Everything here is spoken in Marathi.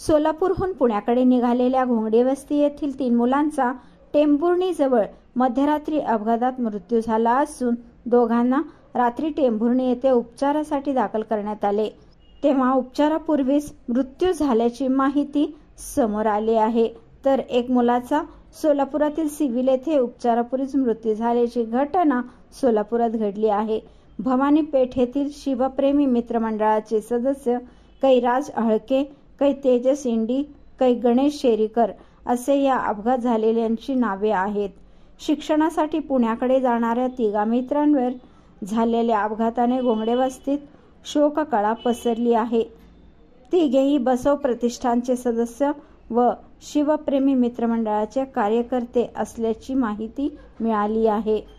सोलापूरहून पुण्याकडे निघालेल्या घोंगडी वस्ती येथील 3 मुलांचा टेंभुर्णीजवळ मध्यरात्री अपघातात मृत्यू झाला असून दोघांना रात्री टेंभुर्णी येथे उपचारासाठी दाखल करण्यात आले, तेव्हा उपचारापूर्वीच मृत्यू झाल्याची माहिती समोर आली आहे. तर एक मुलाचा सोलापुरातील सिव्हिल येथे उपचारापूर्वीच मृत्यू झाल्याची घटना सोलापुरात घडली आहे. भवानी पेठ येथील शिवप्रेमी मित्रमंडळाचे सदस्य कैराज अळके, कै तेजस इंडी, कै गणेश शेरीकर असे या अपघात झालेल्यांची नावे आहेत. शिक्षणासाठी पुण्याकडे जाणाऱ्या 3 मित्रांवर झालेल्या अपघाताने घोंगडे वस्तीत शोककळा पसरली आहे. तिघेही बसव प्रतिष्ठानचे सदस्य व शिवप्रेमी मित्रमंडळाचे कार्यकर्ते असल्याची माहिती मिळाली आहे.